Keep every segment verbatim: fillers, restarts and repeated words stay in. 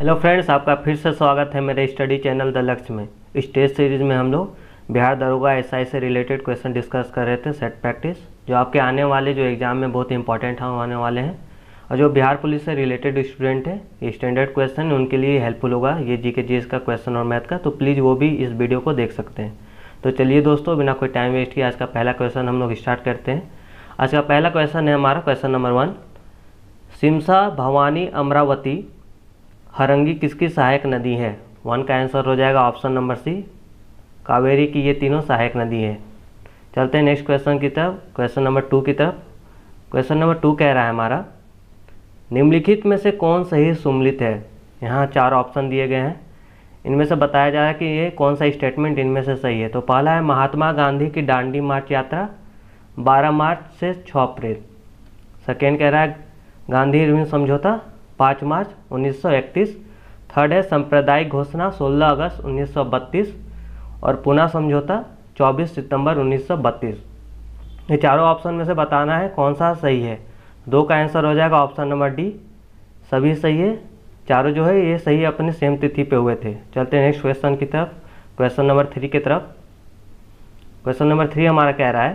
Hello friends, आपका फिर से स्वागत है मेरे स्टडी चैनल द लक्ष्य में। इस टेस्ट सीरीज़ में हम लोग बिहार दरोगा एसआई से रिलेटेड क्वेश्चन डिस्कस कर रहे थे, सेट प्रैक्टिस, जो आपके आने वाले जो एग्ज़ाम में बहुत इंपॉर्टेंट होने वाले हैं। और जो बिहार पुलिस से रिलेटेड स्टूडेंट है, ये स्टैंडर्ड क्वेश्चन उनके लिए हेल्पफुल होगा, ये जी के जी एस का क्वेश्चन और मैथ का, तो प्लीज़ वो भी इस वीडियो को देख सकते हैं। तो चलिए दोस्तों, बिना कोई टाइम वेस्ट किए आज का पहला क्वेश्चन हम लोग स्टार्ट करते हैं। आज का पहला क्वेश्चन है हमारा question number one. Shimsha, Bhavani, Amaravati, Harangi किसकी सहायक नदी है? वन का आंसर हो जाएगा ऑप्शन नंबर सी, कावेरी की ये तीनों सहायक नदी है। चलते हैं नेक्स्ट क्वेश्चन की तरफ, क्वेश्चन नंबर टू की तरफ। क्वेश्चन नंबर टू कह रहा है हमारा, निम्नलिखित में से कौन सही सुमेलित है? यहाँ चार ऑप्शन दिए गए हैं, इनमें से बताया जा रहा है कि ये कौन सा स्टेटमेंट इनमें से सही है। तो पहला है महात्मा गांधी की दांडी मार्च यात्रा बारह मार्च से छः अप्रैल। सेकेंड कह रहा है गांधी इरविन समझौता पाँच मार्च उन्नीस सौ इकतीस। थर्ड है सांप्रदायिक घोषणा सोलह अगस्त उन्नीस सौ बत्तीस और पुणे समझौता चौबीस सितंबर उन्नीस सौ बत्तीस। ये चारों ऑप्शन में से बताना है कौन सा सही है। दो का आंसर हो जाएगा ऑप्शन नंबर डी, सभी सही है। चारों जो है ये सही अपने सेम तिथि पे हुए थे। चलते हैं नेक्स्ट क्वेश्चन की तरफ, क्वेश्चन नंबर थ्री की तरफ। क्वेश्चन नंबर थ्री हमारा कह रहा है,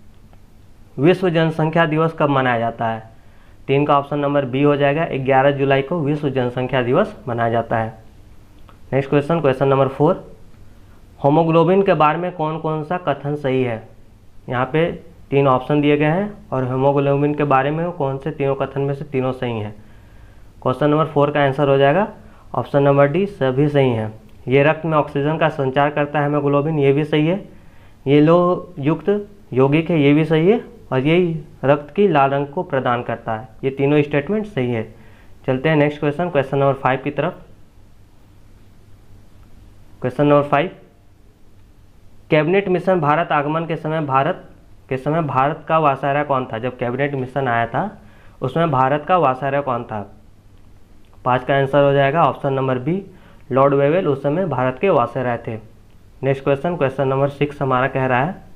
विश्व जनसंख्या दिवस कब मनाया जाता है? तीन का ऑप्शन नंबर बी हो जाएगा, ग्यारह जुलाई को विश्व जनसंख्या दिवस मनाया जाता है। Next question, question number four, haemoglobin के बारे में कौन कौन सा कथन सही है? यहाँ पे तीन ऑप्शन दिए गए हैं और होमोग्लोबिन के बारे में कौन से तीनों कथन में से तीनों सही हैं। क्वेश्चन नंबर फोर का आंसर हो जाएगा ऑप्शन नंबर डी, सभी सही हैं। ये रक्त में ऑक्सीजन का संचार करता है हेमोग्लोबिन, ये भी सही है। ये लोह युक्त यौगिक है, ये भी सही है। और यही रक्त की लाल रंग को प्रदान करता है। ये तीनों स्टेटमेंट सही है। चलते हैं next question, question number five की तरफ। Question number five, cabinet mission Bharat आगमन के समय भारत के समय भारत का वायसराय कौन था? जब कैबिनेट मिशन आया था उसमें भारत का वायसराय कौन था? पाँच का आंसर हो जाएगा option number B, Lord Wavell उस समय भारत के वायसराय थे। Next question, question number six हमारा कह रहा है,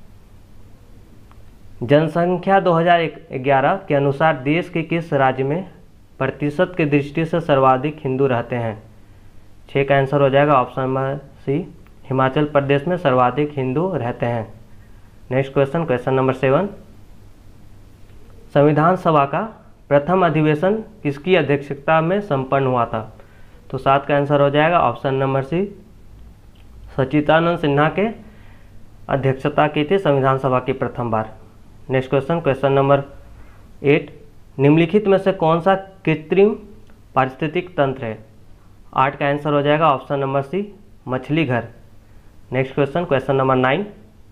जनसंख्या दो हज़ार ग्यारह के अनुसार देश के किस राज्य में प्रतिशत की दृष्टि से सर्वाधिक हिंदू रहते हैं? छः का आंसर हो जाएगा option number C, Himachal Pradesh में सर्वाधिक हिंदू रहते हैं। Next question, question number seven, संविधान सभा का प्रथम अधिवेशन किसकी अध्यक्षता में संपन्न हुआ था? तो सात का आंसर हो जाएगा option number C, Sachchidanand Sinha के अध्यक्षता की थी संविधान सभा की प्रथम बार। Next question, question number eight, निम्नलिखित में से कौन सा कृत्रिम पारिस्थितिक तंत्र है? आठ का आंसर हो जाएगा ऑप्शन नंबर सी, मछली घर। Next question, question number nine,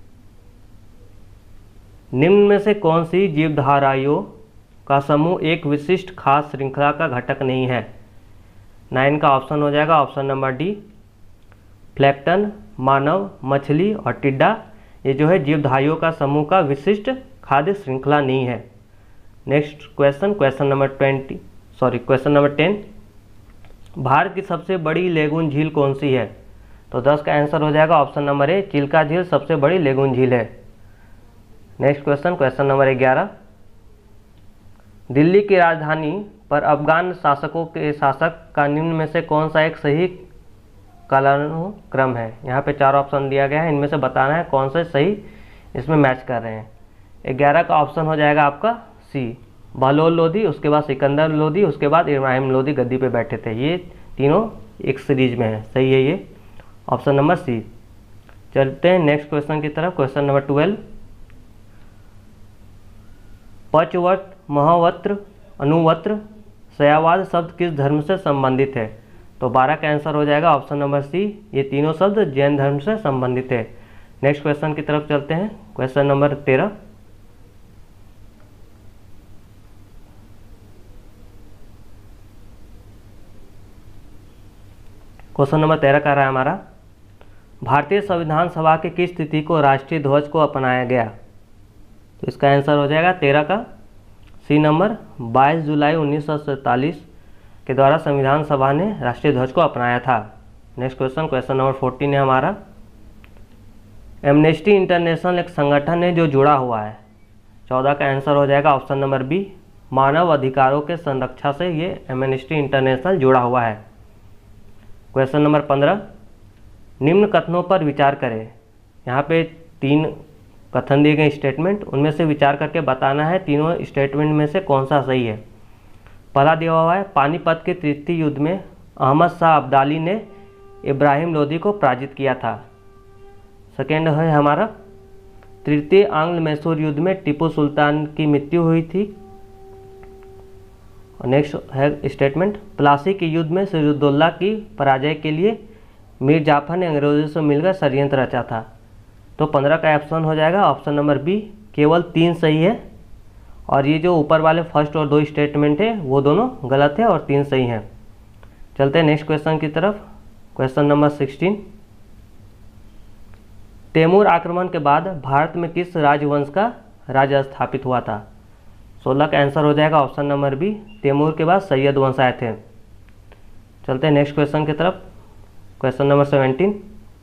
निम्न में से कौन सी जीवधाराओं का समूह एक विशिष्ट खास श्रृंखला का घटक नहीं है? नाइन का ऑप्शन हो जाएगा ऑप्शन नंबर डी, प्लैंकटन, मानव, मछली और टिड्डा, ये जो है जीवधारियों का समूह का विशिष्ट खाद्य श्रृंखला नहीं है। Next question, question number twenty sorry question number ten, Bharat की सबसे बड़ी लेगून झील कौन सी है? तो दस का आंसर हो जाएगा ऑप्शन नंबर ए, चिल्का झील सबसे बड़ी लेगून झील है। नेक्स्ट क्वेश्चन, क्वेश्चन नंबर ग्यारह, दिल्ली की राजधानी पर अफगान शासकों के शासक का निम्न में से कौन सा एक सही कालानुक्रम है? यहाँ पे चार ऑप्शन दिया गया है, इनमें से बताना है कौन से सही इसमें मैच कर रहे हैं। ग्यारह का ऑप्शन हो जाएगा आपका सी, बहलोल लोधी, उसके बाद सिकंदर लोधी, उसके बाद इब्राहिम लोधी गद्दी पे बैठे थे। ये तीनों एक सीरीज में है, सही है ये ऑप्शन नंबर सी। चलते हैं नेक्स्ट क्वेश्चन की तरफ, क्वेश्चन नंबर ट्वेल्व, पचवट, महवत्र, अनुवत्र, शयावाद शब्द किस धर्म से संबंधित है? तो बारह का आंसर हो जाएगा ऑप्शन नंबर सी, ये तीनों शब्द जैन धर्म से संबंधित है। नेक्स्ट क्वेश्चन की तरफ चलते हैं, क्वेश्चन नंबर तेरह, क्वेश्चन नंबर तेरह का रहा है हमारा, भारतीय संविधान सभा की किस तिथि को राष्ट्रीय ध्वज को अपनाया गया? तो इसका आंसर हो जाएगा तेरह का सी नंबर, बाईस जुलाई उन्नीस सौ सैंतालीस के द्वारा संविधान सभा ने राष्ट्रीय ध्वज को अपनाया था। Next question, question number fourteen है हमारा, एमनेस्टी इंटरनेशनल एक संगठन है जो जुड़ा हुआ है। चौदह का आंसर हो जाएगा ऑप्शन नंबर बी, मानव अधिकारों के संरक्षा से ये एमनेस्टी इंटरनेशनल जुड़ा हुआ है। क्वेश्चन नंबर पंद्रह, निम्न कथनों पर विचार करें। यहाँ पे तीन कथन दिए गए स्टेटमेंट, उनमें से विचार करके बताना है तीनों स्टेटमेंट में से कौन सा सही है। पहला दिया हुआ है, पानीपत के तृतीय युद्ध में अहमद शाह अब्दाली ने इब्राहिम लोदी को पराजित किया था। सेकेंड है हमारा, तृतीय आंग्ल मैसूर युद्ध में टीपू सुल्तान की मृत्यु हुई थी। नेक्स्ट है स्टेटमेंट, प्लासी के युद्ध में सिराजुद्दौला की पराजय के लिए मीर जाफर ने अंग्रेजों से मिलकर षड्यंत्र रचा था। तो पंद्रह का ऑप्शन हो जाएगा ऑप्शन नंबर बी, केवल तीन सही है और ये जो ऊपर वाले फर्स्ट और दो स्टेटमेंट है वो दोनों गलत है और तीन सही हैं। चलते हैं नेक्स्ट क्वेश्चन की तरफ। क्वेश्चन नंबर सिक्सटीन, तैमूर आक्रमण के बाद भारत में किस राजवंश का राज्य स्थापित हुआ था। सोलह का आंसर हो जाएगा ऑप्शन नंबर बी, तैमूर के बाद सैयद वंश आए थे। चलते हैं नेक्स्ट क्वेश्चन की तरफ। क्वेश्चन नंबर सेवेंटीन,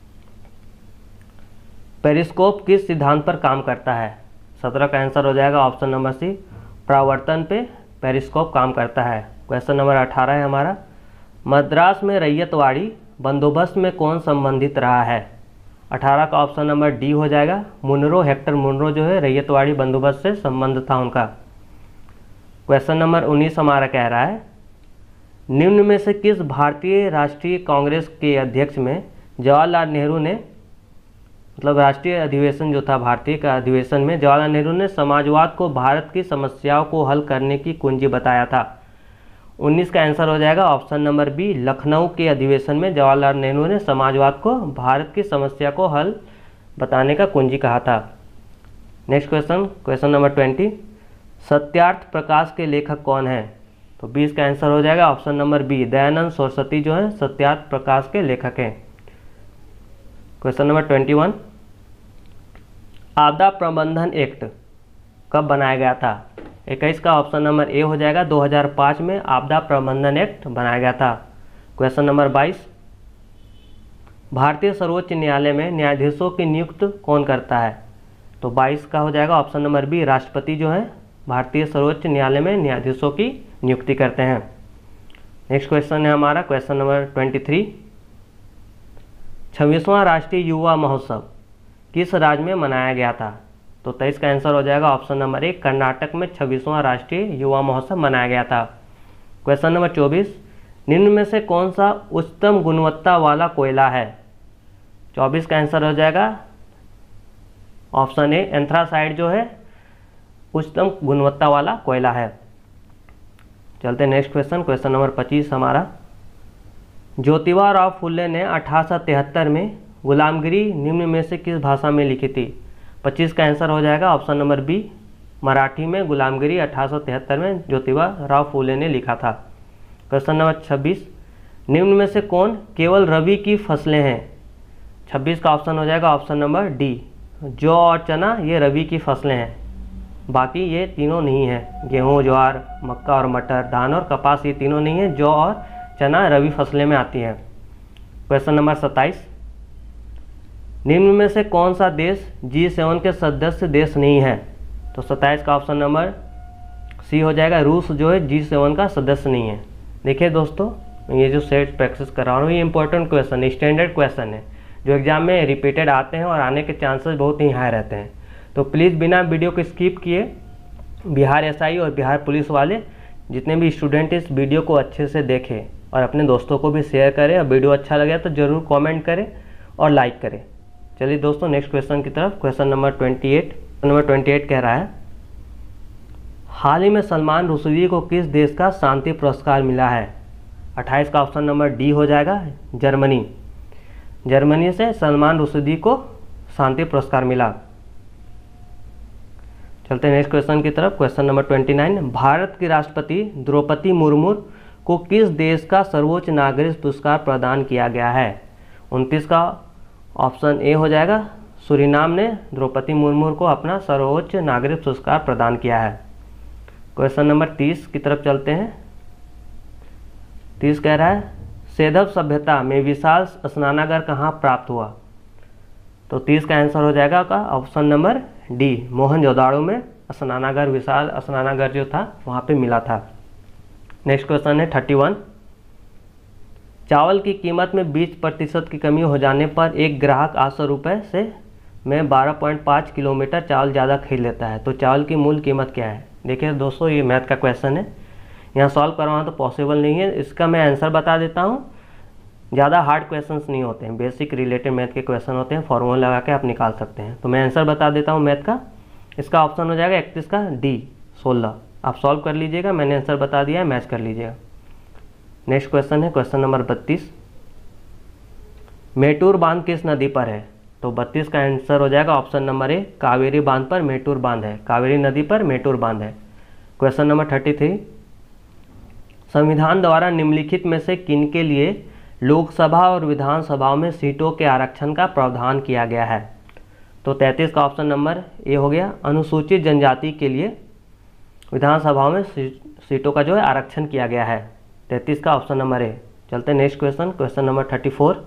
पेरिस्कोप किस सिद्धांत पर काम करता है। सत्रह का आंसर हो जाएगा ऑप्शन नंबर सी, परावर्तन पे पेरिस्कोप काम करता है। क्वेश्चन नंबर अठारह है हमारा, मद्रास में रैयतवाड़ी बंदोबस्त में कौन संबंधित रहा है। अठारह का ऑप्शन नंबर डी हो जाएगा, मुनरो, हेक्टर मुनरो जो है रैयतवाड़ी बंदोबस्त से संबंध था उनका। क्वेश्चन नंबर उन्नीस हमारा कह रहा है, निम्न में से किस भारतीय राष्ट्रीय कांग्रेस के अध्यक्ष में जवाहरलाल नेहरू ने, मतलब राष्ट्रीय अधिवेशन जो था भारतीय का अधिवेशन में जवाहरलाल नेहरू ने समाजवाद को भारत की समस्याओं को हल करने की कुंजी बताया था। उन्नीस का आंसर हो जाएगा ऑप्शन नंबर बी, लखनऊ के अधिवेशन में जवाहरलाल नेहरू ने समाजवाद को भारत की समस्या को हल बताने का कुंजी कहा था। Next question, question number twenty, Satyarth Prakash के लेखक कौन है। तो बीस का आंसर हो जाएगा option number B, Dayanand Saraswati जो है सत्यार्थ प्रकाश के लेखक हैं। क्वेश्चन नंबर ट्वेंटी वन, आपदा प्रबंधन एक्ट कब बनाया गया था। इक्कीस का ऑप्शन नंबर ए हो जाएगा, दो हज़ार पाँच में आपदा प्रबंधन एक्ट बनाया गया था। क्वेश्चन नंबर बाईस, भारतीय सर्वोच्च न्यायालय में न्यायाधीशों की नियुक्त कौन करता है। तो बाईस का हो जाएगा ऑप्शन नंबर बी, राष्ट्रपति जो है भारतीय सर्वोच्च न्यायालय में न्यायाधीशों की नियुक्ति करते हैं। नेक्स्ट क्वेश्चन है हमारा क्वेश्चन नंबर ट्वेंटी थ्री, छब्बीसवां राष्ट्रीय युवा महोत्सव किस राज्य में मनाया गया था। तो तेईस का आंसर हो जाएगा ऑप्शन नंबर एक, कर्नाटक में छब्बीसवां राष्ट्रीय युवा महोत्सव मनाया गया था। क्वेश्चन नंबर चौबीस, निम्न में से कौन सा उच्चतम गुणवत्ता वाला कोयला है। चौबीस का आंसर हो जाएगा ऑप्शन ए, एंथ्रासाइड जो है उच्चतम गुणवत्ता वाला कोयला है। चलते हैं नेक्स्ट क्वेश्चन, क्वेश्चन नंबर पच्चीस हमारा, ज्योतिबा राव फुले ने अठारह सौ तिहत्तर में गुलामगिरी निम्न में से किस भाषा में लिखी थी। पच्चीस का आंसर हो जाएगा ऑप्शन नंबर बी, मराठी में गुलामगिरी अठारह सौ तिहत्तर में ज्योतिबा राव फुले ने लिखा था। क्वेश्चन नंबर छब्बीस, निम्न में से कौन केवल रबी की फसलें हैं। छब्बीस का ऑप्शन हो जाएगा ऑप्शन नंबर डी, जौ और चना ये रबी की फसलें हैं, बाकी ये तीनों नहीं है। गेहूँ, ज्वार, मक्का और मटर, धान और कपास ये तीनों नहीं है, जौ और चना रबी फसलें में आती हैं। क्वेश्चन नंबर सत्ताईस, निम्न में से कौन सा देश जी सेवन के सदस्य देश नहीं है। तो सत्ताईस का ऑप्शन नंबर सी हो जाएगा, रूस जो है जी सेवन का सदस्य नहीं है। देखिए दोस्तों, ये जो सेट प्रैक्टिस कर रहा हूँ ये इंपॉर्टेंट क्वेश्चन है, स्टैंडर्ड क्वेश्चन है जो एग्जाम में रिपीटेड आते हैं और आने के चांसेस बहुत ही हाई रहते हैं। तो प्लीज़ बिना वीडियो को स्किप किए बिहार एसआई और बिहार पुलिस वाले जितने भी स्टूडेंट इस वीडियो को अच्छे से देखें और अपने दोस्तों को भी शेयर करें। और वीडियो अच्छा लगे तो ज़रूर कमेंट करें और लाइक करें। चलिए दोस्तों नेक्स्ट क्वेश्चन की तरफ। Question number twenty eight number twenty eight कह रहा है, हाल ही में सलमान रुश्दी को किस देश का शांति पुरस्कार मिला है। अट्ठाईस का ऑप्शन नंबर डी हो जाएगा, जर्मनी। जर्मनी से सलमान रुश्दी को शांति पुरस्कार मिला। चलते हैं नेक्स्ट क्वेश्चन की तरफ। Question number twenty nine, Bharat की राष्ट्रपति द्रौपदी मुर्मू को किस देश का सर्वोच्च नागरिक पुरस्कार प्रदान किया गया है। उनतीस का ऑप्शन ए हो जाएगा, सूरीनाम ने द्रौपदी मुर्मू को अपना सर्वोच्च नागरिक पुरस्कार प्रदान किया है। क्वेश्चन नंबर तीस की तरफ चलते हैं। तीस कह रहा है, सैंधव सभ्यता में विशाल स्नानागार कहाँ प्राप्त हुआ। तो तीस का आंसर हो जाएगा का ऑप्शन नंबर डी, मोहनजोदाड़ो में स्नानागार, विशाल स्नानागार जो था वहाँ पे मिला था। नेक्स्ट क्वेश्चन है थर्टी वन, चावल की कीमत में बीस प्रतिशत की कमी हो जाने पर एक ग्राहक आठ सौ रुपये से में बारह पॉइंट पाँच किलोमीटर चावल ज़्यादा खरीद लेता है, तो चावल की मूल कीमत क्या है। देखिए दोस्तों, ये मैथ का क्वेश्चन है, यहाँ सॉल्व करवाना तो पॉसिबल नहीं है। इसका मैं आंसर बता देता हूँ। ज़्यादा हार्ड क्वेश्चंस नहीं होते हैं, बेसिक रिलेटेड मैथ के क्वेश्चन होते हैं, फॉर्मूला लगा के आप निकाल सकते हैं। तो मैं आंसर बता देता हूँ मैथ का। इसका ऑप्शन हो जाएगा इकतीस का डी सोलह। आप सॉल्व कर लीजिएगा, मैंने आंसर बता दिया है, मैच कर लीजिएगा। नेक्स्ट क्वेश्चन है क्वेश्चन नंबर बत्तीस। मेटूर बांध किस नदी पर है। तो बत्तीस का आंसर हो जाएगा ऑप्शन नंबर ए, कावेरी बांध पर मेटूर बांध है। कावेरी नदी पर मेटूर बांध है। Question number thirty three. संविधान द्वारा निम्नलिखित में से किन के लिए लोकसभा और विधानसभाओं में सीटों के आरक्षण का प्रावधान किया गया है। तो तैंतीस का ऑप्शन नंबर ए हो गया, अनुसूचित जनजाति के लिए विधानसभाओं में सीटों का जो है आरक्षण किया गया है। तैंतीस का ऑप्शन नंबर ए। चलते next question, question number thirty four.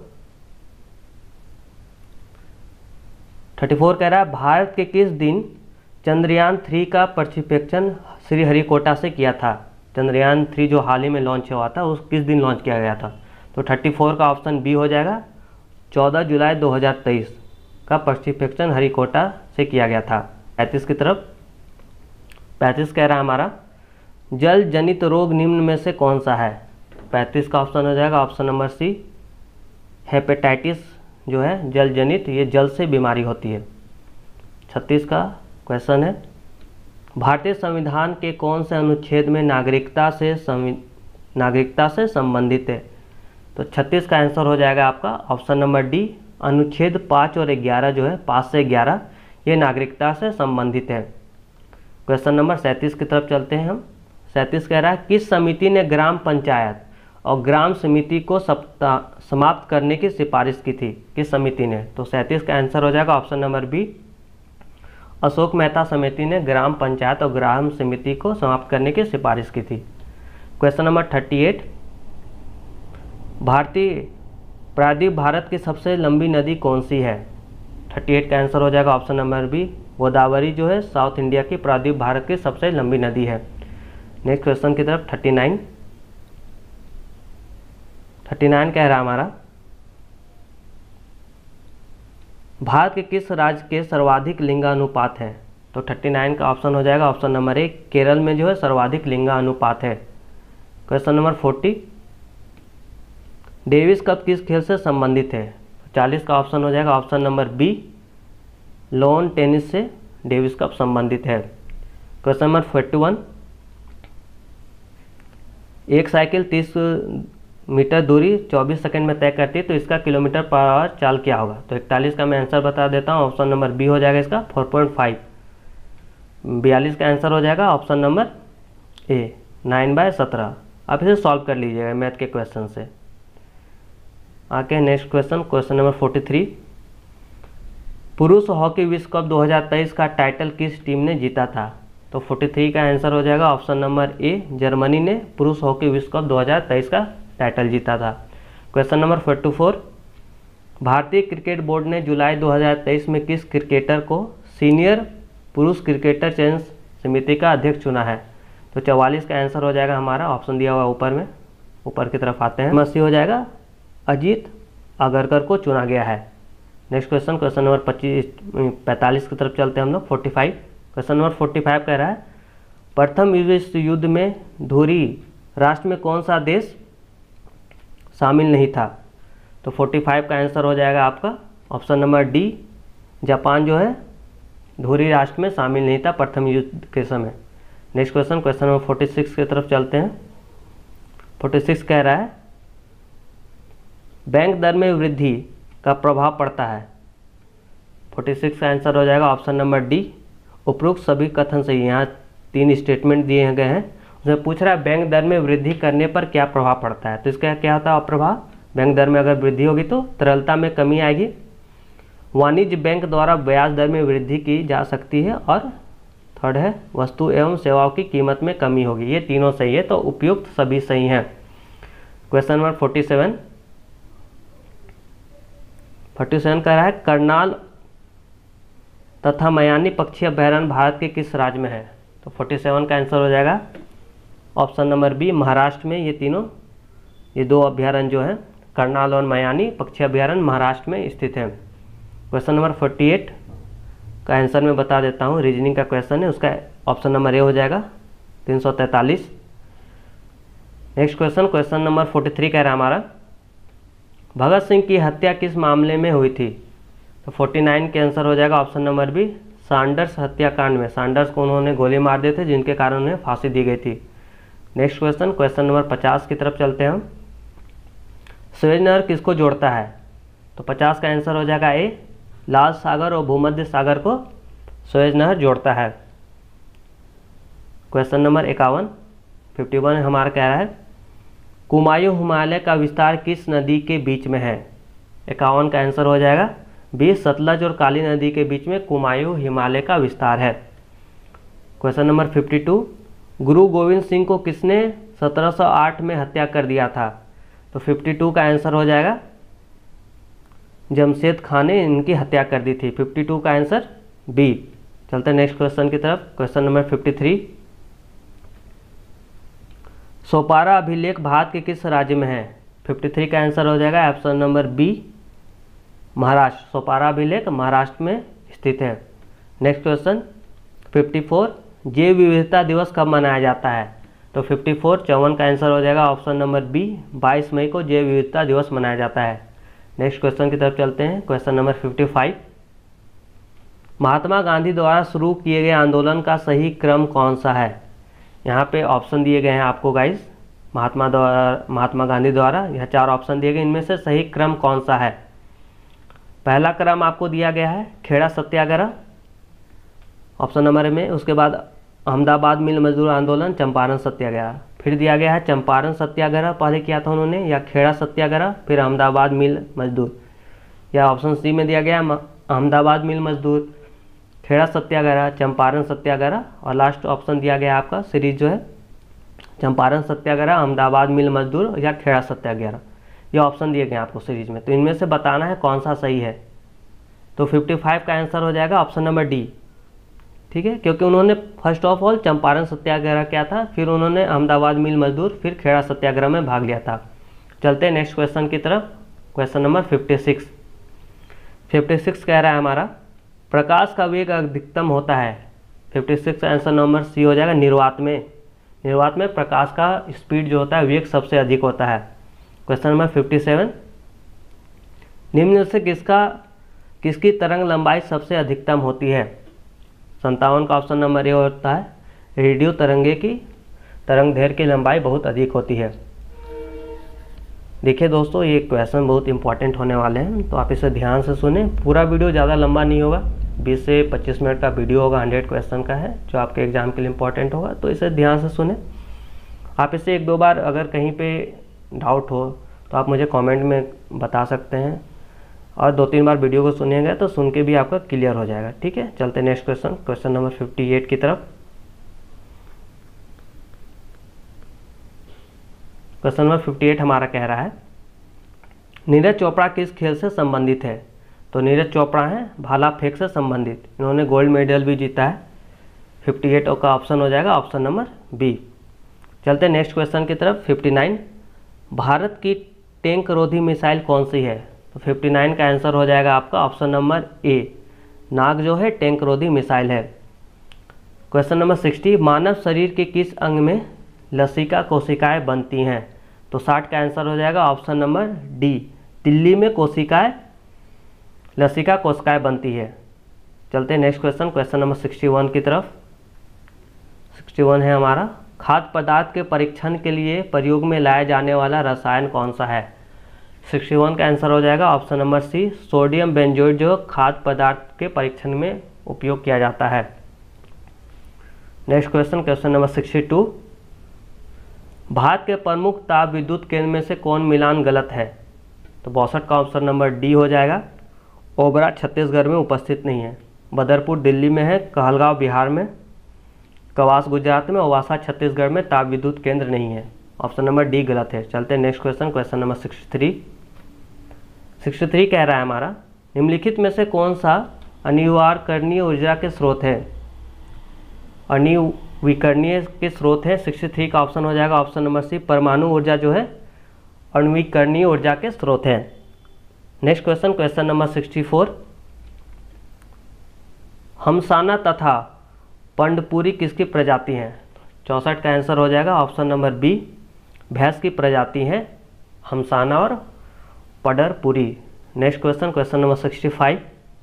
Thirty four कह रहा है भारत के किस दिन चंद्रयान थ्री का प्रक्षेपण श्रीहरिकोटा से किया था। चंद्रयान थ्री जो हाल ही में लॉन्च हुआ था, उस किस दिन लॉन्च किया गया था। तो थर्टी फोर का ऑप्शन बी हो जाएगा, चौदह जुलाई दो हज़ार तेईस का प्रक्षेपण हरिकोटा से किया गया था। पैंतीस की तरफ। पैंतीस कह रहा है हमारा जल जनित रोग निम्न में से कौन सा है। पैंतीस का ऑप्शन हो जाएगा ऑप्शन नंबर सी, हेपेटाइटिस जो है जल जनित, ये जल से बीमारी होती है। छत्तीस का क्वेश्चन है भारतीय संविधान के कौन से अनुच्छेद में नागरिकता से नागरिकता से संबंधित है। तो छत्तीस का आंसर हो जाएगा आपका ऑप्शन नंबर डी, अनुच्छेद पाँच और ग्यारह जो है, पाँच से ग्यारह, ये नागरिकता से संबंधित है। क्वेश्चन नंबर सैंतीस की तरफ चलते हैं हम। सैंतीस कह रहा है किस समिति ने ग्राम पंचायत और ग्राम समिति को सप्ताह समाप्त करने की सिफारिश की थी। किस समिति ने। तो सैंतीस का आंसर हो जाएगा option number B, Ashok Mehta समिति ने ग्राम पंचायत और ग्राम समिति को समाप्त करने की सिफारिश की थी। Question number thirty eight. भारतीय प्रायद्वीप भारत की सबसे लंबी नदी कौन सी है। थर्टी एट का आंसर हो जाएगा ऑप्शन नंबर बी, गोदावरी जो है साउथ इंडिया की प्रायद्वीप भारत की सबसे लंबी नदी है। नेक्स्ट क्वेश्चन की तरफ थर्टी नाइन। थर्टी नाइन कह रहा हमारा भारत के किस राज्य के सर्वाधिक लिंगानुपात है। तो थर्टी नाइन का ऑप्शन हो जाएगा ऑप्शन नंबर ए, केरल में जो है सर्वाधिक लिंगानुपात है। Question number forty. Davis cup किस खेल से संबंधित है। चालीस का ऑप्शन हो जाएगा option number B, lawn tennis से डेविस कप संबंधित है। Question number forty one. एक साइकिल तीस मीटर दूरी चौबीस सेकंड में तय करती है, तो इसका किलोमीटर पर आवर चाल क्या होगा। तो इकतालीस का मैं आंसर बता देता हूँ, ऑप्शन नंबर बी हो जाएगा इसका फोर पॉइंट फाइव। बयालीस का आंसर हो जाएगा option number A, nine by सत्रह। आप इसे सॉल्व कर लीजिएगा मैथ के क्वेश्चन से। आगे next question, question number forty three. पुरुष हॉकी विश्व कप दो हज़ार तेईस का टाइटल किस टीम ने जीता था। तो फोर्टी थ्री का आंसर हो जाएगा ऑप्शन नंबर ए, जर्मनी ने पुरुष हॉकी विश्व कप दो हज़ार तेईस का टाइटल जीता था। Question number forty four. भारतीय क्रिकेट बोर्ड ने जुलाई दो हज़ार तेईस में किस क्रिकेटर को सीनियर पुरुष क्रिकेटर चयन समिति का अध्यक्ष चुना है। तो चौवालीस का आंसर हो जाएगा हमारा, ऑप्शन दिया हुआ ऊपर में, ऊपर की तरफ आते हैं, मसी हो जाएगा अजीत अगरकर को चुना गया है। नेक्स्ट क्वेश्चन, क्वेश्चन नंबर पच्चीस पैंतालीस की तरफ चलते हैं हम लोग। Forty five. Question number forty five कह रहा है प्रथम विश्व युद्ध में धुरी राष्ट्र में कौन सा देश शामिल नहीं था। तो फोर्टी फाइव का आंसर हो जाएगा आपका ऑप्शन नंबर डी, जापान जो है धुरी राष्ट्र में शामिल नहीं था प्रथम युद्ध के समय। Next question, question number forty six की तरफ चलते हैं। फोर्टी सिक्स कह रहा है बैंक दर में वृद्धि का प्रभाव पड़ता है। फोर्टी सिक्स का आंसर हो जाएगा ऑप्शन नंबर डी, उपरोक्त सभी कथन सही। यहाँ तीन स्टेटमेंट दिए गए हैं, उसमें पूछ रहा है बैंक दर में वृद्धि करने पर क्या प्रभाव पड़ता है। तो इसका क्या होता है प्रभाव, बैंक दर में अगर वृद्धि होगी तो तरलता में कमी आएगी, वाणिज्य बैंक द्वारा ब्याज दर में वृद्धि की जा सकती है, और थर्ड है वस्तु एवं सेवाओं की कीमत में कमी होगी। ये तीनों सही है, तो उपयुक्त सभी सही हैं। Question number forty seven. Forty seven कह रहा है करनाल तथा मयानी पक्षी अभयारण्य भारत के किस राज्य में है। तो फोर्टी सेवन का आंसर हो जाएगा ऑप्शन नंबर बी, महाराष्ट्र में। ये तीनों ये दो अभयारण्य जो हैं करनाल और मयानी पक्षी अभ्यारण्य महाराष्ट्र में स्थित है। क्वेश्चन नंबर फोर्टी एट का आंसर मैं बता देता हूँ, रीजनिंग का क्वेश्चन है, उसका ऑप्शन नंबर ए हो जाएगा तीन सौ तैंतालीस। Next question, question number forty three कह रहा है हमारा, भगत सिंह की हत्या किस मामले में हुई थी? तो फोर्टी नाइन के आंसर हो जाएगा ऑप्शन नंबर बी, सैंडर्स हत्याकांड में। सैंडर्स को उन्होंने गोली मार दिए थे, जिनके कारण उन्हें फांसी दी गई थी। नेक्स्ट क्वेश्चन, क्वेश्चन नंबर पचास की तरफ चलते हैं हम। सुएज नहर किसको जोड़ता है? तो पचास का आंसर हो जाएगा ए, लाल सागर और भूमध्य सागर को सुएज नहर जोड़ता है। क्वेश्चन नंबर इक्यावन, फिफ्टी वन हमारा कह रहा है, कुमायूं हिमालय का विस्तार किस नदी के बीच में है? इक्यावन का आंसर हो जाएगा बी, सतलज और काली नदी के बीच में कुमायूं हिमालय का विस्तार है। क्वेश्चन नंबर फिफ्टी टू, गुरु गोविंद सिंह को किसने सत्रह सौ आठ में हत्या कर दिया था? तो फिफ्टी टू का आंसर हो जाएगा जमशेद खान ने इनकी हत्या कर दी थी। फिफ्टी टू का आंसर बी। चलते हैं नेक्स्ट क्वेश्चन की तरफ। Question number fifty three, Sopara अभिलेख भारत के किस राज्य में है? फिफ्टी थ्री का आंसर हो जाएगा option number B, Maharashtra. Sopara अभिलेख महाराष्ट्र में स्थित है। नेक्स्ट क्वेश्चन फिफ्टी फोर, जैव विविधता दिवस कब मनाया जाता है? तो फिफ्टी फोर चौवन का आंसर हो जाएगा ऑप्शन नंबर बी, बाईस मई को जैव विविधता दिवस मनाया जाता है। नेक्स्ट क्वेश्चन की तरफ चलते हैं। Question number fifty five, Mahatma Gandhi द्वारा शुरू किए गए आंदोलन का सही क्रम कौन सा है? यहाँ पे ऑप्शन दिए गए हैं आपको गाइस, महात्मा द्वारा महात्मा गांधी द्वारा यह चार ऑप्शन दिए गए, इनमें से सही क्रम कौन सा है? पहला क्रम आपको दिया गया है खेड़ा सत्याग्रह ऑप्शन नंबर में, उसके बाद अहमदाबाद मिल मजदूर आंदोलन, चंपारण सत्याग्रह। फिर दिया गया है चंपारण सत्याग्रह पहले किया था उन्होंने, या खेड़ा सत्याग्रह, फिर अहमदाबाद मिल मजदूर, या ऑप्शन सी में दिया गया अहमदाबाद मिल मजदूर, खेड़ा सत्याग्रह, चंपारण सत्याग्रह, और लास्ट ऑप्शन दिया गया आपका सीरीज जो है चंपारण सत्याग्रह, अहमदाबाद मिल मजदूर या खेड़ा सत्याग्रह। ये ऑप्शन दिए गए आपको सीरीज में, तो इनमें से बताना है कौन सा सही है। तो फिफ्टी फाइव का आंसर हो जाएगा ऑप्शन नंबर डी, ठीक है, क्योंकि उन्होंने first of all Champaran Satyagraha किया था, फिर उन्होंने अहमदाबाद मिल मजदूर, फिर खेड़ा सत्याग्रह में भाग लिया था। चलते हैं नेक्स्ट क्वेश्चन की तरफ। Question number fifty six fifty six कह रहा है हमारा, प्रकाश का वेग अधिकतम होता है। Fifty six answer number C हो जाएगा निर्वात में। निर्वात में प्रकाश का स्पीड जो होता है, वेग सबसे अधिक होता है। क्वेश्चन नंबर फिफ्टी सेवन, निम्न से किसका किसकी तरंग लंबाई सबसे अधिकतम होती है? संतावन का ऑप्शन नंबर ए होता है, रेडियो तरंगे की तरंग दैर्घ्य की लंबाई बहुत अधिक होती है। देखिए दोस्तों, ये क्वेश्चन बहुत इंपॉर्टेंट होने वाले हैं, तो आप इसे ध्यान से सुने। पूरा वीडियो ज़्यादा लंबा नहीं होगा, बीस से पच्चीस मिनट का वीडियो होगा, हंड्रेड क्वेश्चन का है जो आपके एग्जाम के लिए इंपॉर्टेंट होगा, तो इसे ध्यान से सुने। आप इसे एक दो बार अगर कहीं पे डाउट हो तो आप मुझे कमेंट में बता सकते हैं, और दो तीन बार वीडियो को सुनिएगा तो सुन के भी आपका क्लियर हो जाएगा, ठीक है। चलते next question, question number fifty eight की तरफ। क्वेश्चन नंबर फिफ्टी एट हमारा कह रहा है, नीरज चोपड़ा किस खेल से संबंधित है? तो नीरज चोपड़ा है भाला फेंक से संबंधित, इन्होंने गोल्ड मेडल भी जीता है। फिफ्टी एट का ऑप्शन हो जाएगा ऑप्शन नंबर बी। चलते हैं नेक्स्ट क्वेश्चन की तरफ। फिफ्टी नाइन, भारत की टैंक रोधी मिसाइल कौन सी है? तो फिफ्टी नाइन का आंसर हो जाएगा आपका ऑप्शन नंबर ए, नाग जो है टैंक रोधी मिसाइल है। क्वेश्चन नंबर सिक्सटी, मानव शरीर के किस अंग में लसिका कोशिकाएं बनती हैं? तो साठ का आंसर हो जाएगा ऑप्शन नंबर डी, तिल्ली में कोशिकाएं लसिका कोशिकाएं बनती है। चलते हैं next question, question number sixty one की तरफ। सिक्सटी वन है हमारा, खाद्य पदार्थ के परीक्षण के लिए प्रयोग में लाया जाने वाला रसायन कौन सा है? सिक्सटी वन का आंसर हो जाएगा option number C, sodium benzoate जो खाद्य पदार्थ के परीक्षण में उपयोग किया जाता है। Next question, question number sixty two, Bharat के प्रमुख ताप विद्युत केंद्र में से कौन मिलान गलत है? तो बासठ का ऑप्शन नंबर डी हो जाएगा, ओबरा छत्तीसगढ़ में उपस्थित नहीं है, बदरपुर दिल्ली में है, कहलगांव बिहार में, कवास गुजरात में, ओवासा छत्तीसगढ़ में ताप विद्युत केंद्र नहीं है। ऑप्शन नंबर डी गलत है। चलते हैं next question, question number sixty three. Sixty three कह रहा है हमारा, निम्नलिखित में से कौन सा अनिवार्यकरणीय ऊर्जा के स्रोत है? अनिविकरणीय के स्रोत है। सिक्सटी थ्री का ऑप्शन हो जाएगा ऑप्शन नंबर सी, परमाणु ऊर्जा जो है आणविकरणीय ऊर्जा के स्रोत हैं। Next question, question number sixty four, हमसाना तथा पंडपुरी किसकी प्रजाति हैं? चौंसठ का आंसर हो जाएगा ऑप्शन नंबर बी, भैंस की प्रजाति हैं हमसाना और पडरपुरी। Next question, question number sixty five,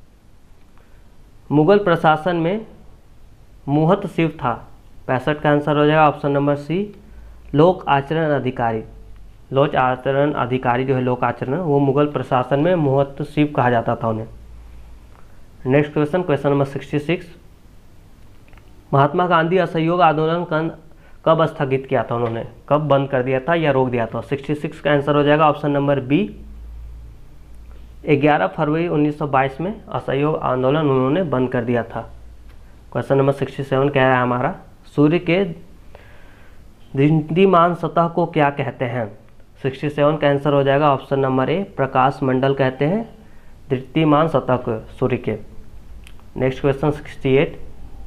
Mughal प्रशासन में मुहत शिव था। पैंसठ का आंसर हो जाएगा ऑप्शन नंबर सी, लोक आचरण अधिकारी। लोक आचरण अधिकारी जो है लोक आचरण, वो मुगल प्रशासन में मुहत शिव कहा जाता था उन्हें। Next question, question number sixty six, Mahatma Gandhi असहयोग आंदोलन कब स्थगित किया था उन्होंने? कब बंद कर दिया था या रोक दिया था? सिक्सटी सिक्स का आंसर हो जाएगा ऑप्शन नंबर बी, ग्यारह फरवरी उन्नीस सौ बाईस में असहयोग आंदोलन उन्होंने बंद कर दिया था। क्वेश्चन नंबर सिक्सटी सेवन कह रहा है हमारा, सूर्य के दीप्तिमान सतह को क्या कहते हैं? सिक्सटी सेवन का आंसर हो जाएगा ऑप्शन नंबर ए, प्रकाश मंडल कहते हैं दीप्तिमान सतह को सूर्य के। नेक्स्ट क्वेश्चन सिक्सटी एट,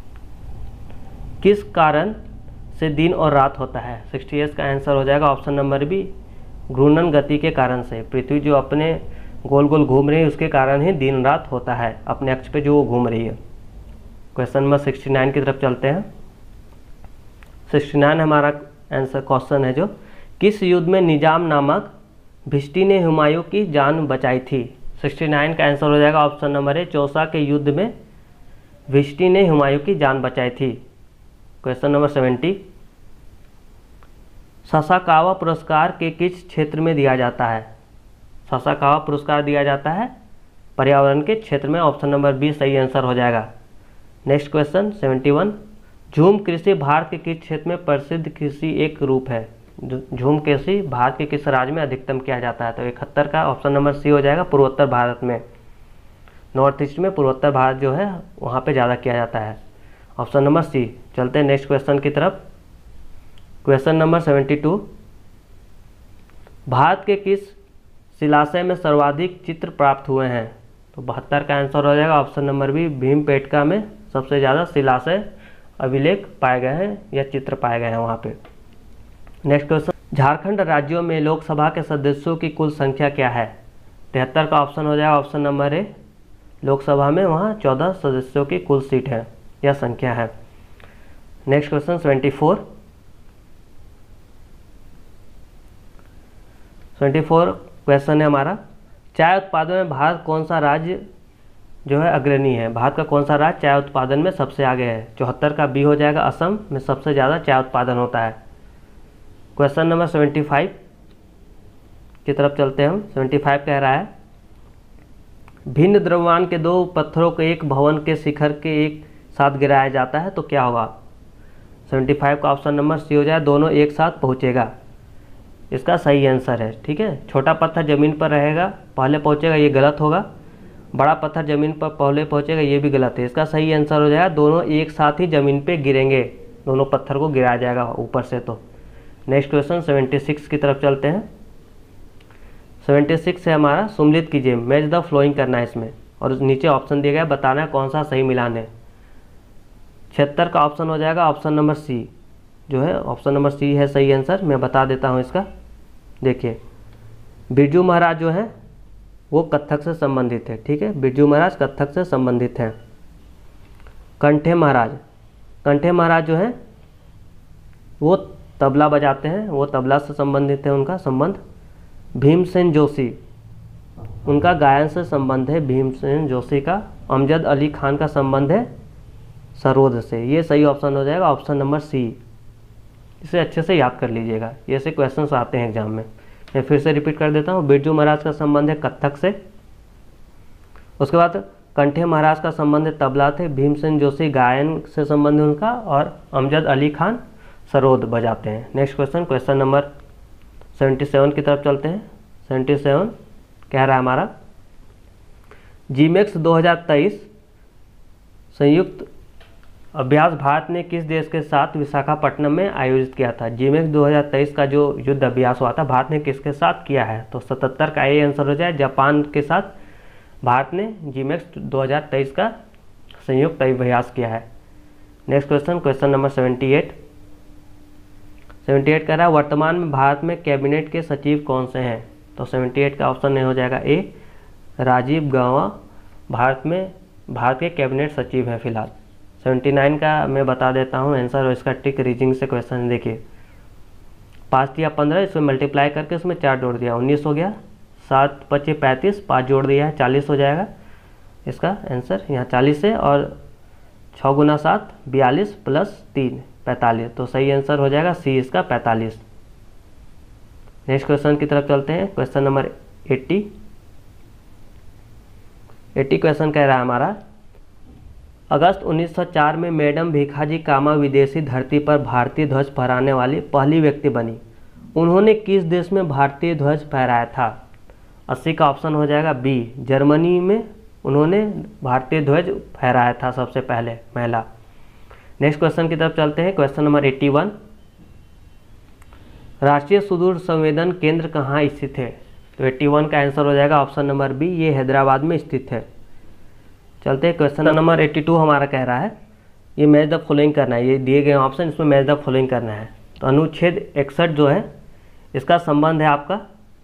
किस कारण से दिन और रात होता है? सिक्सटी एट का आंसर हो जाएगा ऑप्शन नंबर बी, घूर्णन गति के कारण से। पृथ्वी जो अपने गोल गोल घूम रही है उसके कारण ही दिन रात होता है, अपने अक्ष पे जो वो घूम रही है। क्वेश्चन नंबर सिक्सटी नाइन की तरफ चलते हैं। सिक्सटी नाइन हमारा आंसर क्वेश्चन है जो, किस युद्ध में निजाम नामक भिष्टी ने हुमायूं की जान बचाई थी? सिक्सटी नाइन का आंसर हो जाएगा ऑप्शन नंबर ए, चौसा के युद्ध में भिष्टी ने हुमायूं की जान बचाई थी। क्वेश्चन नंबर सेवेंटी, सासाकावा पुरस्कार के किस क्षेत्र में दिया जाता है? सासाकावा पुरस्कार दिया जाता है पर्यावरण के क्षेत्र में। ऑप्शन नंबर बी सही आंसर हो जाएगा। नेक्स्ट क्वेश्चन सेवेंटी वन, झूम कृषि भारत के किस क्षेत्र में प्रसिद्ध कृषि एक रूप है? झूम कृषि भारत के किस राज्य में अधिकतम किया जाता है? तो इकहत्तर का ऑप्शन नंबर सी हो जाएगा, पूर्वोत्तर भारत में। नॉर्थ ईस्ट में पूर्वोत्तर भारत जो है वहाँ पे ज़्यादा किया जाता है, ऑप्शन नंबर सी। चलते हैं नेक्स्ट क्वेश्चन की तरफ। Question number seventy two, Bharat के किस शिलाशय में सर्वाधिक चित्र प्राप्त हुए हैं? तो बहत्तर का आंसर हो जाएगा ऑप्शन नंबर बी, भीमपेटका में सबसे ज़्यादा शिलाशय अभिलेख पाए गए हैं या चित्र पाए गए हैं वहाँ पे। नेक्स्ट क्वेश्चन, झारखंड राज्यों में लोकसभा के सदस्यों की कुल संख्या क्या है? तिहत्तर का ऑप्शन हो जाएगा ऑप्शन नंबर ए, लोकसभा में वहाँ चौदह सदस्यों की कुल सीट है या संख्या है। Next question seventy four, twenty four question है हमारा, चाय उत्पादन में भारत कौन सा राज्य जो है अग्रणी है? भारत का कौन सा राज्य चाय उत्पादन में सबसे आगे है? चौहत्तर का बी हो जाएगा, असम में सबसे ज़्यादा चाय उत्पादन होता है। क्वेश्चन नंबर सेवेंटी फाइव की तरफ चलते हैं हम। सेवेंटी फाइव कह रहा है, भिन्न द्रव्यमान के दो पत्थरों को एक भवन के शिखर के एक साथ गिराया जाता है तो क्या होगा? सेवेंटी फाइव का ऑप्शन नंबर सी हो जाए, दोनों एक साथ पहुँचेगा। इसका सही आंसर है, ठीक है। छोटा पत्थर ज़मीन पर रहेगा पहले पहुँचेगा, ये गलत होगा। बड़ा पत्थर ज़मीन पर पहले पहुँचेगा, ये भी गलत है। इसका सही आंसर हो जाएगा, दोनों एक साथ ही ज़मीन पे गिरेंगे, दोनों पत्थर को गिराया जाएगा ऊपर से। तो नेक्स्ट क्वेश्चन सेवेंटी सिक्स की तरफ चलते हैं। सेवेंटी सिक्स है हमारा, सुमलित कीजिए, मैच द फ्लोइंग करना है इसमें, और नीचे ऑप्शन दिया गया, बताना है कौन सा सही मिलान है। छिहत्तर का ऑप्शन हो जाएगा ऑप्शन नंबर सी, जो है ऑप्शन नंबर सी है सही आंसर। मैं बता देता हूँ इसका, देखिए बिरजू महाराज जो है वो कथक से संबंधित है, ठीक है। बिरजू महाराज कथक से संबंधित हैं। कंठे महाराज, कंठे महाराज जो है वो तबला बजाते हैं, वो तबला से संबंधित है उनका संबंध। भीमसेन जोशी, उनका गायन से संबंध है भीमसेन जोशी का। अमजद अली खान का संबंध है सरोद से। ये सही ऑप्शन हो जाएगा, ऑप्शन नंबर सी। इसे अच्छे से याद कर लीजिएगा, ये ऐसे क्वेश्चंस आते हैं एग्जाम में। मैं फिर से रिपीट कर देता हूँ, बिरजू महाराज का संबंध है कथक से, उसके बाद कंठे महाराज का संबंध है तबला थे, भीमसेन जोशी गायन से संबंध है उनका, और अमजद अली खान सरोद बजाते हैं। Next question, question number seventy seven की तरफ चलते हैं। सेवेंटी सेवन कह रहा है हमारा, जीमेक्स दो हज़ार तेईस संयुक्त अभ्यास भारत ने किस देश के साथ विशाखापट्टनम में आयोजित किया था? जीमेक्स दो हज़ार तेईस का जो युद्ध अभ्यास हुआ था भारत ने किसके साथ किया है? तो सतहत्तर का ये आंसर हो जाए, जापान के साथ भारत ने जीमेक्स दो हज़ार तेईस का संयुक्त अभ्यास किया है। Next question, question number seventy eight, अठहत्तर कह रहा है वर्तमान में भारत में कैबिनेट के सचिव कौन से हैं, तो अठहत्तर का ऑप्शन नहीं हो जाएगा ए, राजीव गौबा भारत में भारत के कैबिनेट सचिव हैं फिलहाल। उन्यासी का मैं बता देता हूँ आंसर, और इसका ट्रिक रीजनिंग से क्वेश्चन देखिए। पाँच दिया पंद्रह, इसमें मल्टीप्लाई करके उसमें चार जोड़ दिया, उन्नीस हो गया। सात पच्चीस पैंतीस, पाँच जोड़ दिया है, चालीस हो जाएगा इसका आंसर। यहाँ चालीस है और छः गुना सात बयालीस प्लस तीन पैंतालीस, तो सही आंसर हो जाएगा सी इसका पैंतालीस। नेक्स्ट क्वेश्चन की तरफ चलते हैं। क्वेश्चन नंबर अस्सी। अस्सी क्वेश्चन कह रहा है हमारा, अगस्त उन्नीस सौ चार में मैडम भीखाजी कामा विदेशी धरती पर भारतीय ध्वज फहराने वाली पहली व्यक्ति बनी। उन्होंने किस देश में भारतीय ध्वज फहराया था? अस्सी का ऑप्शन हो जाएगा बी, जर्मनी में उन्होंने भारतीय ध्वज फहराया था सबसे पहले महिला। नेक्स्ट क्वेश्चन की तरफ चलते हैं। क्वेश्चन नंबर इक्यासी, राष्ट्रीय सुदूर संवेदन केंद्र कहाँ स्थित है? तो इक्यासी का आंसर हो जाएगा ऑप्शन नंबर बी, ये हैदराबाद में स्थित है। चलते हैं क्वेश्चन नंबर बयासी हमारा कह रहा है, ये मैच द फॉलोइंग करना है, ये दिए गए ऑप्शन इसमें मैच द फॉलोइंग करना है। तो अनुच्छेद इकसठ जो है इसका संबंध है आपका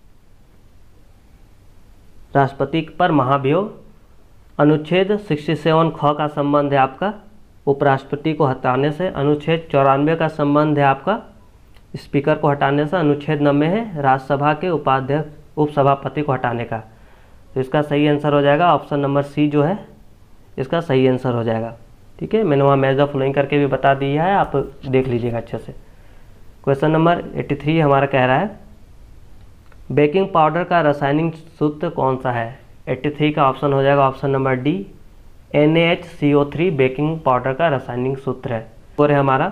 राष्ट्रपति पर महाभियोग। अनुच्छेद सड़सठ ख का संबंध है आपका उपराष्ट्रपति को हटाने से। अनुच्छेद चौरानवे का संबंध है आपका स्पीकर को हटाने से। अनुच्छेद नब्बे है राज्यसभा के उपाध्यक्ष उपसभापति को हटाने का। तो इसका सही आंसर हो जाएगा ऑप्शन नंबर सी जो है इसका सही आंसर हो जाएगा। ठीक है, मैंने वहाँ मैच द फॉलोइंग करके भी बता दिया है, आप देख लीजिएगा अच्छे से। क्वेश्चन नंबर तिरासी हमारा कह रहा है, बेकिंग पाउडर का रासायनिक सूत्र कौन सा है? तिरासी का ऑप्शन हो जाएगा option number D, N A H C O three baking powder का रासायनिक सूत्र है। और है हमारा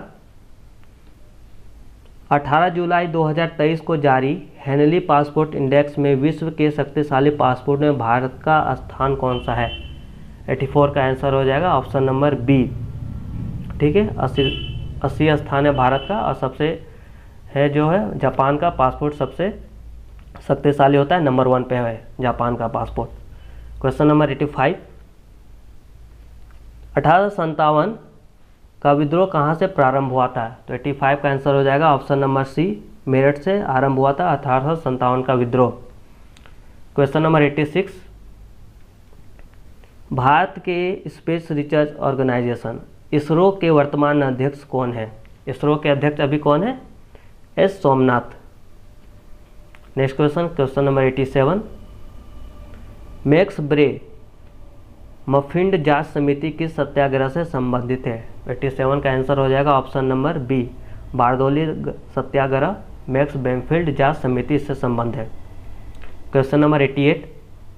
अठारह जुलाई दो हज़ार तेईस को जारी हेनली पासपोर्ट इंडेक्स में विश्व के शक्तिशाली पासपोर्ट में भारत का स्थान कौन सा है? चौरासी का आंसर हो जाएगा ऑप्शन नंबर बी। ठीक है, अस्सी अस्सी स्थान है भारत का, और सबसे है जो है जापान का पासपोर्ट सबसे शक्तिशाली होता है, नंबर वन पे है जापान का पासपोर्ट। क्वेश्चन नंबर पचासी, अठारह सौ संतावन का विद्रोह कहाँ से प्रारंभ हुआ था? तो पचासी का आंसर हो जाएगा ऑप्शन नंबर सी, मेरठ से आरंभ हुआ था अठारह सौ संतावन का विद्रोह। क्वेश्चन नंबर छियासी, भारत के स्पेस रिसर्च ऑर्गेनाइजेशन इसरो के वर्तमान अध्यक्ष कौन है? इसरो के अध्यक्ष अभी कौन है? S Somnath. Next question, question number सत्तासी, मैक्स ब्रे मफिंड जांच समिति किस सत्याग्रह से संबंधित है? सत्तासी का आंसर हो जाएगा option number B, Bardoli Satyagraha Max Broomfield जांच समिति से संबंध है। क्वेश्चन नंबर अट्ठासी,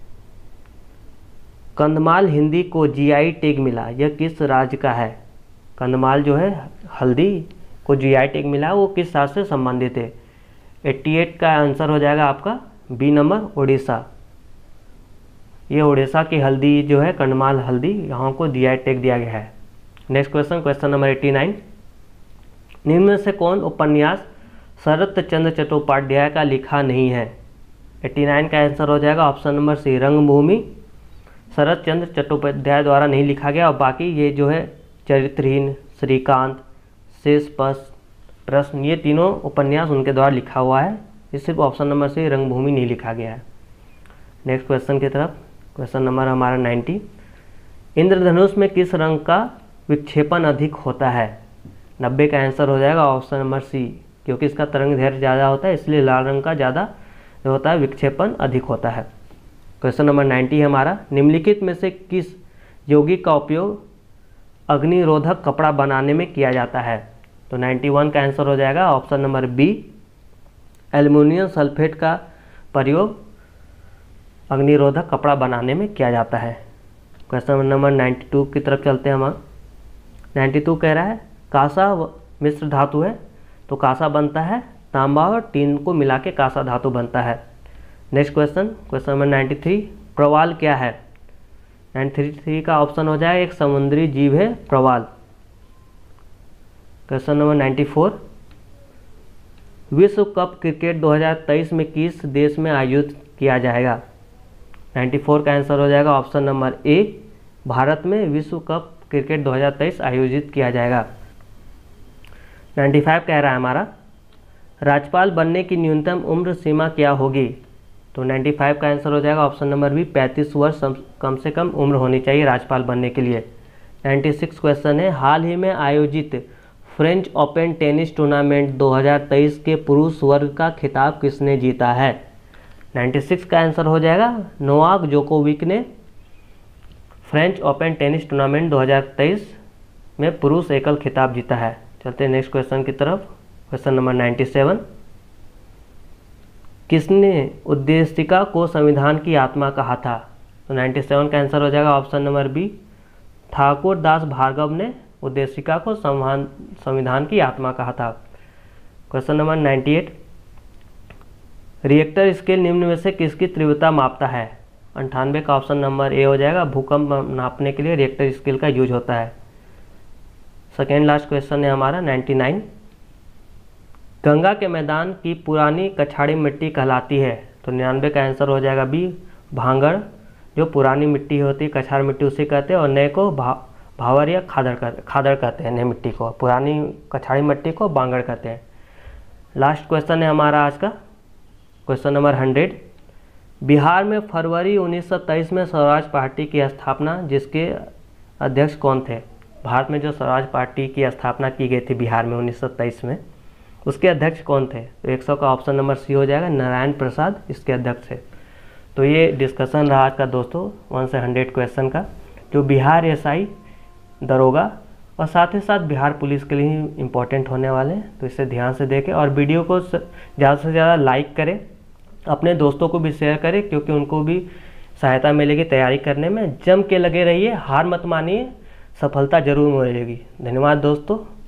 कंधमाल हिंदी को जी आई टैग मिला, यह किस राज्य का है? कंधमाल जो है हल्दी को जी आई टैग मिला, वो किस राज्य से संबंधित है? अट्ठासी का आंसर हो जाएगा आपका बी नंबर, उड़ीसा। ये उड़ीसा की हल्दी जो है कंधमाल हल्दी, यहाँ को जी आई टैग दिया गया है। नेक्स्ट क्वेश्चन, क्वेश्चन नंबर नवासी, निम्न में से कौन उपन्यास शरत चंद्र चट्टोपाध्याय का लिखा नहीं है? नवासी का आंसर हो जाएगा ऑप्शन नंबर सी, रंगभूमि शरत चंद्र चट्टोपाध्याय द्वारा नहीं लिखा गया, और बाकी ये जो है चरित्रहीन, श्रीकांत, शेष प्रश्न, ये तीनों उपन्यास उनके द्वारा लिखा हुआ है। ये सिर्फ ऑप्शन नंबर सी रंगभूमि नहीं लिखा गया है। नेक्स्ट क्वेश्चन की तरफ, क्वेश्चन नंबर हमारा नब्बे, इंद्रधनुष में किस रंग का विक्षेपण अधिक होता है? नब्बे का आंसर हो जाएगा ऑप्शन नंबर सी, क्योंकि इसका तरंग दैर्घ्य ज़्यादा होता है इसलिए लाल रंग का ज़्यादा जो होता है विक्षेपण अधिक होता है। क्वेश्चन नंबर नब्बे हमारा, निम्नलिखित में से किस यौगिक का उपयोग अग्निरोधक कपड़ा बनाने में किया जाता है? तो इक्यानवे का आंसर हो जाएगा option number B, aluminium sulphate का प्रयोग अग्निरोधक कपड़ा बनाने में किया जाता है। क्वेश्चन नंबर बानवे की तरफ चलते हैं हम। बानवे कह रहा है कांसा मिश्र धातु है, तो कांसा बनता है तांबा और टीन को मिला के कांसा धातु बनता है। नेक्स्ट क्वेश्चन, क्वेश्चन नंबर तिरानवे, प्रवाल क्या है? तिरानवे का ऑप्शन हो जाएगा एक समुद्री जीव है प्रवाल। क्वेश्चन नंबर चौरानवे, विश्व कप क्रिकेट दो हज़ार तेईस में किस देश में आयोजित किया जाएगा? चौरानवे का आंसर हो जाएगा ऑप्शन नंबर ए, भारत में विश्व कप क्रिकेट दो हज़ार तेईस आयोजित किया जाएगा। पचानवे कह रहा है हमारा, राज्यपाल बनने की न्यूनतम उम्र सीमा क्या होगी? तो पचानवे का आंसर हो जाएगा ऑप्शन नंबर बी, पैंतीस वर्ष कम से कम उम्र होनी चाहिए राज्यपाल बनने के लिए। छियानवे क्वेश्चन है, हाल ही में आयोजित फ्रेंच ओपन टेनिस टूर्नामेंट दो हज़ार तेईस के पुरुष वर्ग का खिताब किसने जीता है? छियानवे का आंसर हो जाएगा नोवाक जोकोविक ने फ्रेंच ओपन टेनिस टूर्नामेंट दो हज़ार तेईस में पुरुष एकल खिताब जीता है। चलते हैं नेक्स्ट क्वेश्चन की तरफ। क्वेश्चन नंबर सत्तानवे, किसने उद्देशिका को संविधान की आत्मा कहा था? तो सत्तानवे का आंसर हो जाएगा option number B, Thakur Das Bhargava ने उद्देशिका को संविधान की आत्मा कहा था। क्वेश्चन नंबर अट्ठानवे, रिएक्टर स्केल निम्न में से किसकी तीव्रता मापता है? अंठानवे का ऑप्शन नंबर ए हो जाएगा, भूकंप नापने के लिए रिएक्टर स्केल का यूज होता है। सेकेंड लास्ट क्वेश्चन है हमारा निन्यानवे, गंगा के मैदान की पुरानी कछाड़ी मिट्टी कहलाती है? तो निन्यानवे का आंसर हो जाएगा बी, भांगड़। जो पुरानी मिट्टी होती है कछाड़ मिट्टी उसे कहते हैं, और नए को भा भावर या खादड़ कहते खादड़ कहते हैं। नई मिट्टी को, पुरानी कछाड़ी मिट्टी को बांगड़ कहते हैं। लास्ट क्वेश्चन है हमारा आज का क्वेश्चन नंबर हंड्रेड, बिहार में फरवरी उन्नीस सौ तेईस में स्वराज पार्टी की स्थापना जिसके अध्यक्ष कौन थे? भारत में जो स्वराज पार्टी की स्थापना की गई थी बिहार में उन्नीस सौ तेईस में, उसके अध्यक्ष कौन थे? तो सौ का ऑप्शन नंबर सी हो जाएगा, नारायण प्रसाद इसके अध्यक्ष थे। तो ये डिस्कशन रहा आज का दोस्तों वन से हंड्रेड क्वेश्चन का, जो बिहार एसआई, दरोगा और साथ ही साथ बिहार पुलिस के लिए इम्पोर्टेंट होने वाले हैं। तो इसे ध्यान से देखें और वीडियो को ज़्यादा से ज़्यादा लाइक करें, अपने दोस्तों को भी शेयर करें, क्योंकि उनको भी सहायता मिलेगी तैयारी करने में। जम के लगे रहिए, हार मत मानिए, सफलता जरूर मिलेगी। धन्यवाद दोस्तों।